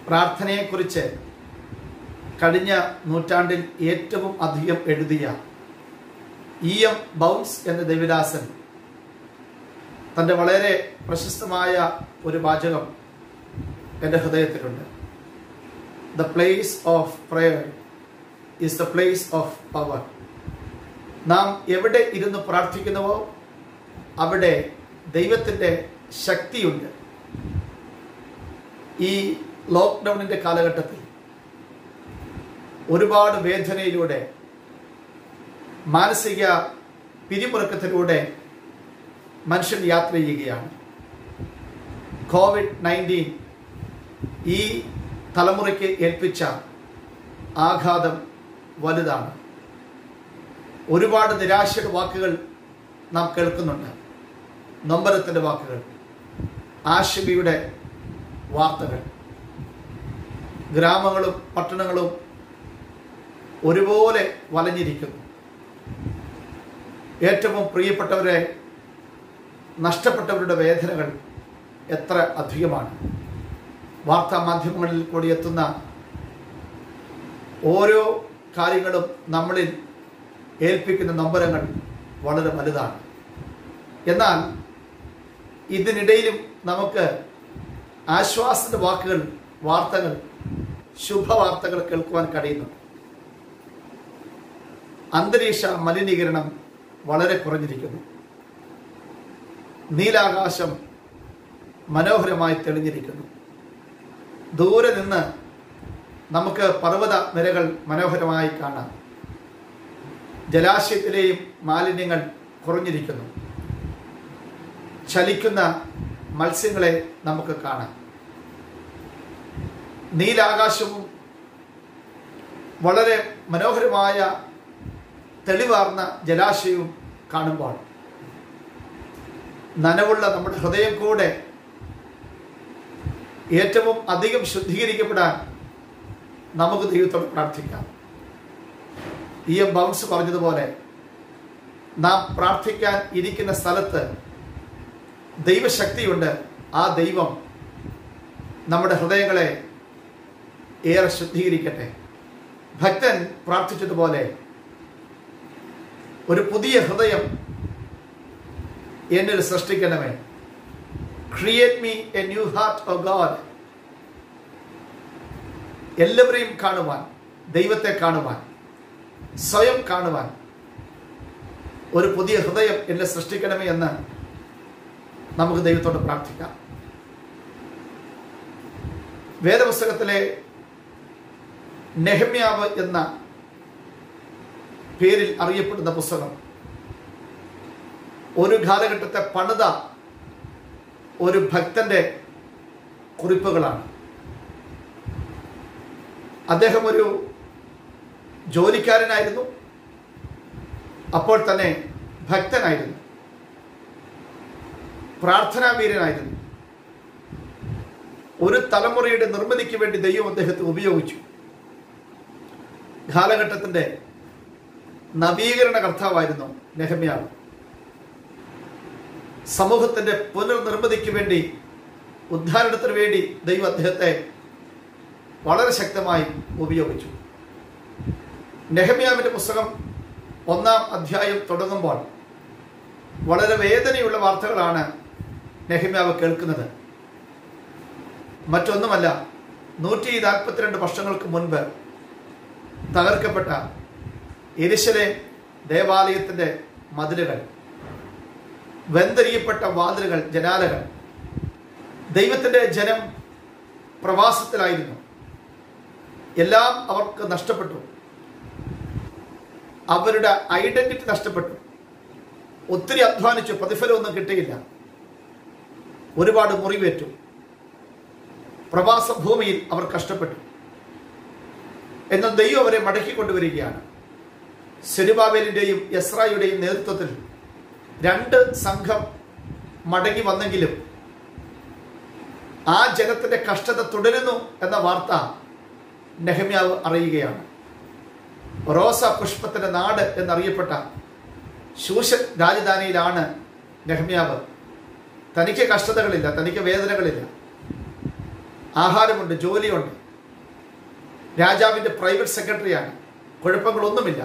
പ്രാർത്ഥനയെക്കുറിച്ച് കഴിഞ്ഞ നൂറ്റാണ്ടിൽ ഏറ്റവും അധികം എഴുതിയ E.M. ബൗൺസ് എന്ന ദേവദാസൻ തൻ്റെ വളരെ പ്രശസ്തമായ ഒരു വാചകം എൻ്റെ ഹൃദയത്തിലുണ്ട്. The place of prayer is the place of power. നാം എവിടെ ഇരുന്ന് പ്രാർത്ഥിക്കുന്നുവോ അവിടെ ദൈവത്തിൻ്റെ ശക്തിയുണ്ട്. ഈ ലോക്ക്ഡൗണിൻ്റെ കാലഘട്ടത്തിൽ ഒരുപാട് വേദനയിലൂടെ മാനസിക പിരിമുറുക്കത്തിലൂടെ മനുഷ്യൻ യാത്ര ചെയ്യുകയാണ്. COVID-19 ഈ തലമുറയ്ക്ക് ഏൽപ്പിച്ച ആഘാതം വലുതാണ്. ഒരുപാട് നിരാശയുടെ വാക്കുകൾ നാം കേൾക്കുന്നുണ്ട്. നൊമ്പരത്തിൻ്റെ വാക്കുകൾ, ആശങ്കയുടെ വാർത്തകൾ. ഗ്രാമങ്ങളും പട്ടണങ്ങളും ഒരുപോലെ വലഞ്ഞിരിക്കുന്നു. ഏറ്റവും പ്രിയപ്പെട്ടവരെ നഷ്ടപ്പെട്ടവരുടെ വേദനകൾ എത്ര അധികമാണ്. വാർത്താ മാധ്യമങ്ങളിൽ കൂടി എത്തുന്ന ഓരോ കാര്യങ്ങളും നമ്മളിൽ ഏൽപ്പിക്കുന്ന നൊമ്പരങ്ങൾ വളരെ വലുതാണ്. എന്നാൽ ഇതിനിടയിലും നമുക്ക് ആശ്വാസത്തിൻ്റെ വാക്കുകൾ, വാർത്തകൾ, ശുഭവാർത്തകൾ കേൾക്കുവാൻ കഴിയുന്നു. അന്തരീക്ഷ മലിനീകരണം വളരെ കുറഞ്ഞിരിക്കുന്നു. നീലാകാശം മനോഹരമായി തെളിഞ്ഞിരിക്കുന്നു. ദൂരെ നിന്ന് നമുക്ക് പർവ്വത നിരകൾ മനോഹരമായി കാണാം. ജലാശയത്തിലെയും മാലിന്യങ്ങൾ കുറഞ്ഞിരിക്കുന്നു. ചലിക്കുന്ന മത്സ്യങ്ങളെ നമുക്ക് കാണാം. നീലാകാശവും വളരെ മനോഹരമായ തെളിവാർന്ന ജലാശയവും കാണുമ്പോൾ നനവുള്ള നമ്മുടെ ഹൃദയം കൂടെ ഏറ്റവും അധികം ശുദ്ധീകരിക്കപ്പെടാൻ നമുക്ക് ദൈവത്തോട് പ്രാർത്ഥിക്കാം. E.M. ബൗൺസ് പറഞ്ഞതുപോലെ നാം പ്രാർത്ഥിക്കാൻ ഇരിക്കുന്ന സ്ഥലത്ത് ദൈവശക്തിയുണ്ട്. ആ ദൈവം നമ്മുടെ ഹൃദയങ്ങളെ ഏറെ ശുദ്ധീകരിക്കട്ടെ. ഭക്തൻ പ്രാർത്ഥിച്ചതുപോലെ ഒരു പുതിയ ഹൃദയം എന്നിൽ സൃഷ്ടിക്കണമേ. Create me a new heart O God. എല്ലാവരെയും കാണുവാൻ, ദൈവത്തെ കാണുവാൻ, സ്വയം കാണുവാൻ ഒരു പുതിയ ഹൃദയം എന്നിൽ സൃഷ്ടിക്കണമേ എന്ന് നമുക്ക് ദൈവത്തോട് പ്രാർത്ഥിക്കാം. വേദപുസ്തകത്തിലെ നെഹമ്യാവ് എന്ന പേരിൽ അറിയപ്പെടുന്ന പുസ്തകം ഒരു കാലഘട്ടത്തെ പണിത ഒരു ഭക്തന്റെ കുറിപ്പുകളാണ്. അദ്ദേഹം ഒരു ജോലിക്കാരനായിരുന്നു, അപ്പോൾ തന്നെ ഭക്തനായിരുന്നു, പ്രാർത്ഥനാവീരനായിരുന്നു. ഒരു തലമുറയുടെ നിർമ്മിതിക്ക് വേണ്ടി ദൈവം അദ്ദേഹത്തെ ഉപയോഗിച്ചു. കാലഘട്ടത്തിൻ്റെ നവീകരണ കർത്താവായിരുന്നു നെഹമ്യാവ്. സമൂഹത്തിൻ്റെ പുനർനിർമ്മിതിക്ക് വേണ്ടി, ഉദ്ധാരണത്തിന് വേണ്ടി ദൈവം അദ്ദേഹത്തെ വളരെ ശക്തമായി ഉപയോഗിച്ചു. നെഹമ്യാവിൻ്റെ പുസ്തകം 1-ാം അധ്യായം തുടങ്ങുമ്പോൾ വളരെ വേദനയുള്ള വാർത്തകളാണ് നെഹമ്യാവ് കേൾക്കുന്നത്. മറ്റൊന്നുമല്ല, 142 വർഷങ്ങൾക്ക് മുൻപ് തകർക്കപ്പെട്ട യെരുശലേം ദേവാലയത്തിൻ്റെ മതിലുകൾ, വെന്തെറിയപ്പെട്ട വാതിലുകൾ, ജനാലകൾ. ദൈവത്തിൻ്റെ ജനം പ്രവാസത്തിലായിരുന്നു. എല്ലാം അവർക്ക് നഷ്ടപ്പെട്ടു. അവരുടെ ഐഡന്റിറ്റി നഷ്ടപ്പെട്ടു. ഒത്തിരി അധ്വാനിച്ചു, പ്രതിഫലമൊന്നും കിട്ടിയില്ല. ഒരുപാട് മുറിവേറ്റു. പ്രവാസ ഭൂമിയിൽ അവർ കഷ്ടപ്പെട്ടു. എന്നാൽ ദൈവം അവരെ മടക്കിക്കൊണ്ടുവരികയാണ്. സെരുബാബേലിൻ്റെയും എസ്രായുടെയും നേതൃത്വത്തിൽ 2 സംഘം മടങ്ങി വന്നെങ്കിലും ആ ജനത്തിന്റെ കഷ്ടത തുടരുന്നു എന്ന വാർത്ത നെഹമ്യാവ് അറിയുകയാണ്. റോസ പുഷ്പത്തിന്റെ നാട് എന്നറിയപ്പെട്ട ശൂഷൻ രാജധാനിയിലാണ് നെഹമ്യാവ്. തനിക്ക് കഷ്ടതകളില്ല, തനിക്ക് വേദനകളില്ല. ആഹാരമുണ്ട്, ജോലിയുണ്ട്, രാജാവിൻ്റെ പ്രൈവറ്റ് സെക്രട്ടറിയാണ്, കുഴപ്പങ്ങളൊന്നുമില്ല.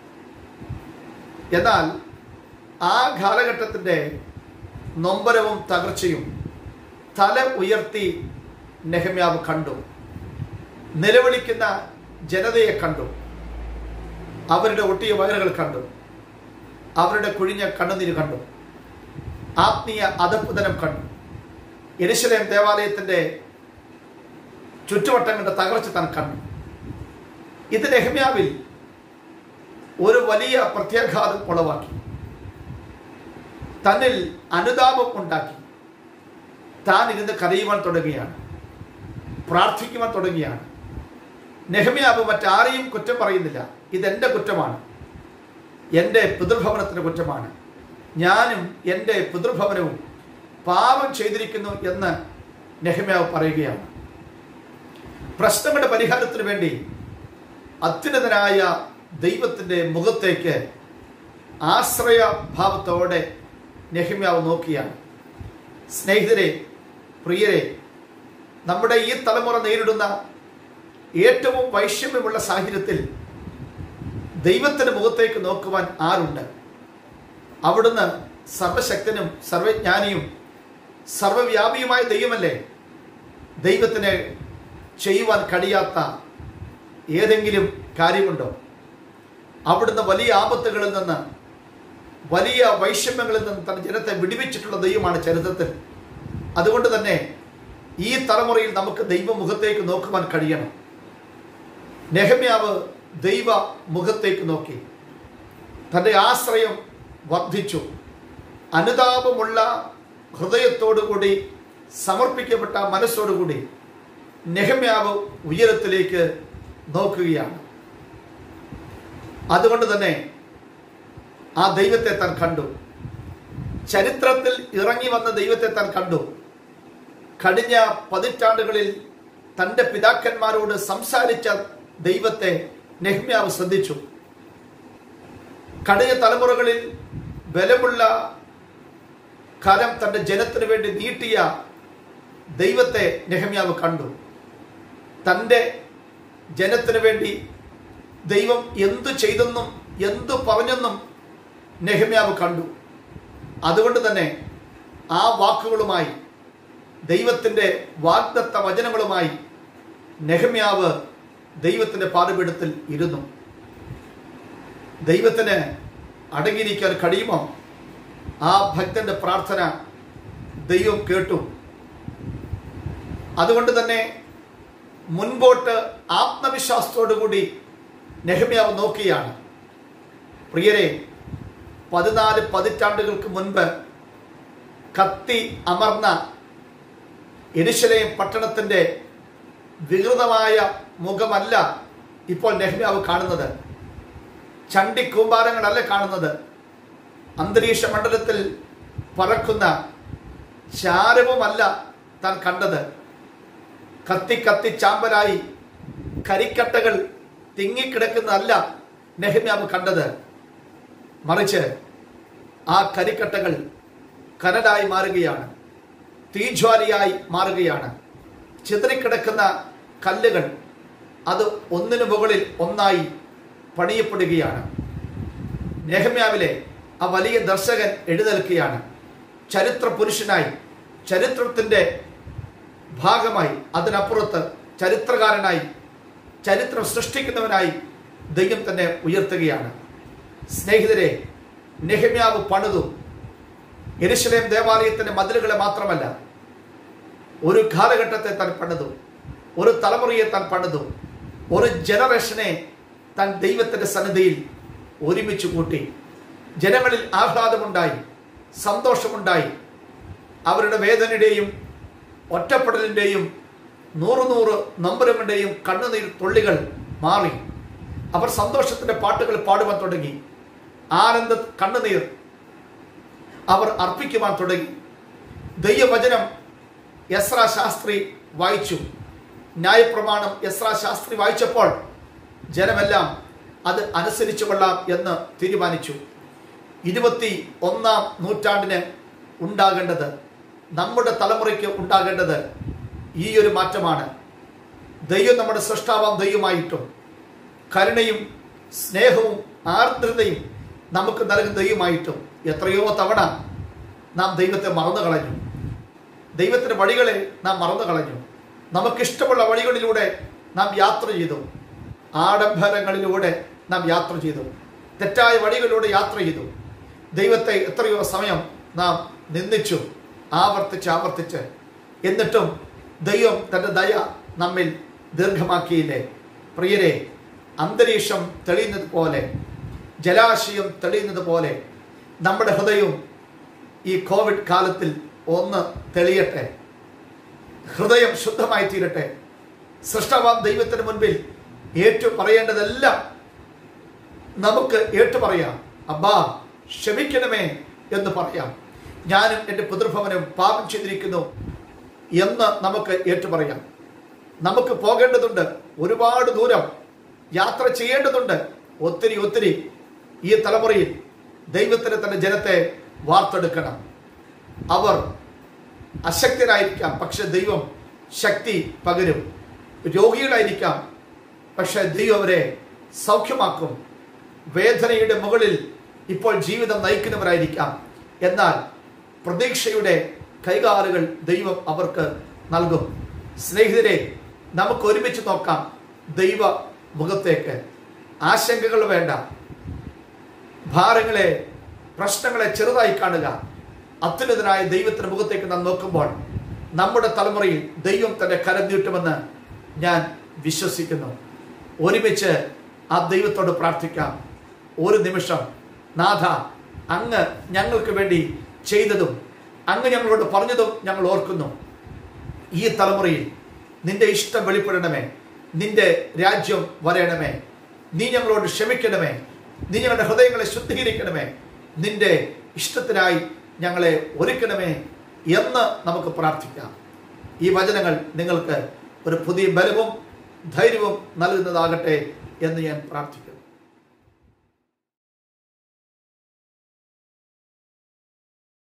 എന്നാൽ ആ കാലഘട്ടത്തിൻ്റെ നൊമ്പരവും തകർച്ചയും തല ഉയർത്തി നെഹമ്യാവ് കണ്ടു. നിലവിളിക്കുന്ന ജനതയെ കണ്ടു, അവരുടെ ഒട്ടിയ വയറുകൾ കണ്ടു, അവരുടെ കുഴിഞ്ഞ കണ്ണുനീര് കണ്ടു, ആത്മീയ അധഃപതനം കണ്ടു. യെരൂശലേം ദേവാലയത്തിൻ്റെ ചുറ്റുവട്ടങ്ങളുടെ തകർച്ച താൻ കണ്ടു. ഇത് നെഹമ്യാവിൽ ഒരു വലിയ പ്രത്യാഘാതം ഉളവാക്കി, തന്നിൽ അനുതാപം ഉണ്ടാക്കി. താൻ ഇരുന്ന് കരയുവാൻ തുടങ്ങുകയാണ്, പ്രാർത്ഥിക്കുവാൻ തുടങ്ങിയാണ്. നെഹമ്യാവ് മറ്റാരെയും കുറ്റം പറയുന്നില്ല. ഇതെൻ്റെ കുറ്റമാണ്, എൻ്റെ പിതൃഭവനത്തിൻ്റെ കുറ്റമാണ്, ഞാനും എൻ്റെ പിതൃഭവനവും പാപം ചെയ്തിരിക്കുന്നു എന്ന് നെഹമ്യാവ് പറയുകയാണ്. പ്രശ്നങ്ങളുടെ പരിഹാരത്തിന് വേണ്ടി അത്യുന്നതനായ ദൈവത്തിൻ്റെ മുഖത്തേക്ക് ആശ്രയഭാവത്തോടെ നെഹമ്യാവ് നോക്കിയാണ്. സ്നേഹിതരെ, പ്രിയരെ, നമ്മുടെ ഈ തലമുറ നേരിടുന്ന ഏറ്റവും വൈഷമ്യമുള്ള സാഹചര്യത്തിൽ ദൈവത്തിൻ്റെ മുഖത്തേക്ക് നോക്കുവാൻ ആരുണ്ട്? അവിടുന്ന് സർവശക്തനും സർവജ്ഞാനിയും സർവവ്യാപിയുമായ ദൈവമല്ലേ. ദൈവത്തിന് ചെയ്യുവാൻ കഴിയാത്ത ഏതെങ്കിലും കാര്യമുണ്ടോ? അവിടുന്ന് വലിയ ആപത്തുകളിൽ നിന്ന്, വലിയ വൈഷമ്യങ്ങളിൽ നിന്ന് തന്റെ ജനത്തെ വിടുവിച്ചിട്ടുള്ള ദൈവമാണ് ചരിത്രത്തിൽ. അതുകൊണ്ട് തന്നെ ഈ തലമുറയിൽ നമുക്ക് ദൈവമുഖത്തേക്ക് നോക്കുവാൻ കഴിയണം. നെഹമ്യാവ് ദൈവ മുഖത്തേക്ക് നോക്കി, തൻ്റെ ആശ്രയം വർദ്ധിച്ചു. അനുതാപമുള്ള ഹൃദയത്തോടുകൂടി, സമർപ്പിക്കപ്പെട്ട മനസ്സോടുകൂടി നെഹമ്യാവ് ഉയരത്തിലേക്ക് നോക്കുകയാണ്. അതുകൊണ്ട് തന്നെ ആ ദൈവത്തെ താൻ കണ്ടു. ചരിത്രത്തിൽ ഇറങ്ങി വന്ന ദൈവത്തെ താൻ കണ്ടു. കഴിഞ്ഞ പതിറ്റാണ്ടുകളിൽ തൻ്റെ പിതാക്കന്മാരോട് സംസാരിച്ച ദൈവത്തെ നെഹമ്യാവ് ശ്രദ്ധിച്ചു. കഴിഞ്ഞ തലമുറകളിൽ ബലമുള്ള കരം തൻ്റെ ജനത്തിനു വേണ്ടി നീട്ടിയ ദൈവത്തെ നെഹമ്യാവ് കണ്ടു. തൻ്റെ ജനത്തിനു വേണ്ടി ദൈവം എന്തു ചെയ്തെന്നും എന്തു പറഞ്ഞെന്നും നെഹമ്യാവ് കണ്ടു. അതുകൊണ്ട് തന്നെ ആ വാക്കുകളുമായി, ദൈവത്തിൻ്റെ വാഗ്ദത്ത വചനങ്ങളുമായി നെഹമ്യാവ് ദൈവത്തിൻ്റെ പാദപീഠത്തിൽ ഇരുന്നു. ദൈവത്തിന് അടങ്ങിയിരിക്കാൻ കഴിയുമോ? ആ ഭക്തന്റെ പ്രാർത്ഥന ദൈവം കേട്ടു. അതുകൊണ്ട് തന്നെ മുൻപോട്ട് ആത്മവിശ്വാസത്തോടുകൂടി നെഹമ്യാവ് നോക്കിയാണ്. പ്രിയരെ, 14 പതിറ്റാണ്ടുകൾക്ക് മുൻപ് കത്തി അമർന്ന യെരൂശലേം പട്ടണത്തിൻ്റെ വികൃതമായ മുഖമല്ല ഇപ്പോൾ നെഹമ്യാവ് കാണുന്നത്. ചണ്ടിക്കൂമ്പാരങ്ങളല്ല കാണുന്നത്. അന്തരീക്ഷ മണ്ഡലത്തിൽ പറക്കുന്ന ചാരവുമല്ല താൻ കണ്ടത്. കത്തി കത്തി ചാമ്പലായി കരിക്കട്ടകൾ തിങ്ങിക്കിടക്കുന്നതല്ല നെഹമ്യാവ് കണ്ടത്. മറിച്ച് ആ കരിക്കട്ടകൾ കനലായി മാറുകയാണ്, തീജ്വാലിയായി മാറുകയാണ്. ചിതറിക്കിടക്കുന്ന കല്ലുകൾ അത് ഒന്നിനു മുകളിൽ ഒന്നായി പണിയപ്പെടുകയാണ്. നെഹമ്യാവിലെ ആ വലിയ ദർശകൻ എഴുന്നേൽക്കുകയാണ്. ചരിത്ര പുരുഷനായി, ചരിത്രത്തിൻ്റെ ഭാഗമായി, അതിനപ്പുറത്ത് ചരിത്രകാരനായി, ചരിത്രം സൃഷ്ടിക്കുന്നവനായി ദൈവം തന്നെ ഉയർത്തുകയാണ്. സ്നേഹിതരെ, നെഹമ്യാവ് പണിതു. യെരൂശലേം ദേവാലയത്തിൻ്റെ മതിലുകളെ മാത്രമല്ല, ഒരു കാലഘട്ടത്തെ താൻ പണിതു, ഒരു തലമുറയെ താൻ പണിതു, ഒരു ജനറേഷനെ താൻ ദൈവത്തിൻ്റെ സന്നിധിയിൽ ഒരുമിച്ച് കൂട്ടി. ജനങ്ങളിൽ ആഹ്ലാദമുണ്ടായി, സന്തോഷമുണ്ടായി. അവരുടെ വേദനയുടെയും ഒറ്റപ്പെടലിൻ്റെയും 100 നൊമ്പരങ്ങളുടെയും കണ്ണുനീർ തുള്ളികൾ മാറി. അവർ സന്തോഷത്തിൻ്റെ പാട്ടുകൾ പാടുവാൻ തുടങ്ങി. ആനന്ദ കണ്ണുനീർ അവർ അർപ്പിക്കുവാൻ തുടങ്ങി. ദൈവവചനം എസ്രാ ശാസ്ത്രി വായിച്ചു. ന്യായപ്രമാണം എസ്രാ ശാസ്ത്രി വായിച്ചപ്പോൾ ജനമെല്ലാം അത് അനുസരിച്ചു കൊള്ളാം എന്ന് തീരുമാനിച്ചു. 21-ാം നൂറ്റാണ്ടിന് ഉണ്ടാകേണ്ടത്, നമ്മുടെ തലമുറയ്ക്ക് ഉണ്ടാകേണ്ടത് ഈ ഒരു മാറ്റമാണ്. ദൈവം നമ്മുടെ സൃഷ്ടാവാം ദൈവമായിട്ടും കരുണയും സ്നേഹവും ആർദ്രതയും നമുക്ക് നൽകുന്ന ദൈവമായിട്ടും എത്രയോ തവണ നാം ദൈവത്തെ മറന്നു കളഞ്ഞു. ദൈവത്തിൻ്റെ വഴികളെ നാം മറന്നു കളഞ്ഞു. നമുക്കിഷ്ടമുള്ള വഴികളിലൂടെ നാം യാത്ര ചെയ്തു. ആഡംബരങ്ങളിലൂടെ നാം യാത്ര ചെയ്തു. തെറ്റായ വഴികളിലൂടെ യാത്ര ചെയ്തു. ദൈവത്തെ എത്രയോ സമയം നാം നിന്ദിച്ചു, ആവർത്തിച്ച്. എന്നിട്ടും ദൈവം തൻ്റെ ദയ നമ്മിൽ ദീർഘമാക്കിയില്ലേ? പ്രിയരെ, അന്തരീക്ഷം തെളിയുന്നത് പോലെ, ജലാശയം തെളിയുന്നത് പോലെ നമ്മുടെ ഹൃദയവും ഈ കോവിഡ് കാലത്തിൽ ഒന്ന് തെളിയട്ടെ. ഹൃദയം ശുദ്ധമായി തീരട്ടെ. സൃഷ്ടാവാം ദൈവത്തിന് മുൻപിൽ ഏറ്റു പറയേണ്ടതെല്ലാം നമുക്ക് ഏറ്റുപറയാം. അബ്ബാ, ക്ഷമിക്കണമേ എന്ന് പറയാം. ഞാനും എൻ്റെ പിതൃഭവനും പാപം ചെയ്തിരിക്കുന്നു എന്ന് നമുക്ക് ഏറ്റുപറയാം. നമുക്ക് പോകേണ്ടതുണ്ട്, ഒരുപാട് ദൂരം യാത്ര ചെയ്യേണ്ടതുണ്ട്. ഒത്തിരി ഈ തലമുറയിൽ ദൈവത്തിന് തൻ്റെ ജനത്തെ വാർത്തെടുക്കണം. അവർ അശക്തരായിരിക്കാം, പക്ഷെ ദൈവം ശക്തി പകരും. രോഗികളായിരിക്കാം, പക്ഷെ ദൈവം അവരെ സൗഖ്യമാക്കും. വേദനയുടെ മുകളിൽ ഇപ്പോൾ ജീവിതം നയിക്കുന്നവരായിരിക്കാം, എന്നാൽ പ്രതീക്ഷയുടെ കൈകാലുകൾ ദൈവം അവർക്ക് നൽകും. സ്നേഹിതരെ, നമുക്ക് ഒരുമിച്ച് നോക്കാം ദൈവ മുഖത്തേക്ക്. ആശങ്കകൾ വേണ്ട, ഭാരങ്ങളെ, പ്രശ്നങ്ങളെ ചെറുതായി കാണുക. അത്യുന്നതനായ ദൈവത്തിൻ്റെ മുഖത്തേക്ക് നാം നോക്കുമ്പോൾ നമ്മുടെ തലമുറയിൽ ദൈവം തൻ്റെ കരം നീട്ടുമെന്ന് ഞാൻ വിശ്വസിക്കുന്നു. ഒരുമിച്ച് ആ ദൈവത്തോട് പ്രാർത്ഥിക്കാം. ഒരു നിമിഷം, നാഥ, അങ്ങ് ഞങ്ങൾക്ക് വേണ്ടി ചെയ്തതും അങ്ങ് ഞങ്ങളോട് പറഞ്ഞതും ഞങ്ങൾ ഓർക്കുന്നു. ഈ തലമുറയിൽ നിന്റെ ഇഷ്ടം വെളിപ്പെടണമേ, നിന്റെ രാജ്യം വരയണമേ, നീ ഞങ്ങളോട് ക്ഷമിക്കണമേ, നീ ഞങ്ങളുടെ ഹൃദയങ്ങളെ ശുദ്ധീകരിക്കണമേ, നിന്റെ ഇഷ്ടത്തിനായി ഞങ്ങളെ ഒരുക്കണമേ എന്ന് നമുക്ക് പ്രാർത്ഥിക്കാം. ഈ വചനങ്ങൾ നിങ്ങൾക്ക് ഒരു പുതിയ ബലവും ധൈര്യവും നൽകുന്നതാകട്ടെ എന്ന് ഞാൻ പ്രാർത്ഥിക്കുന്നു.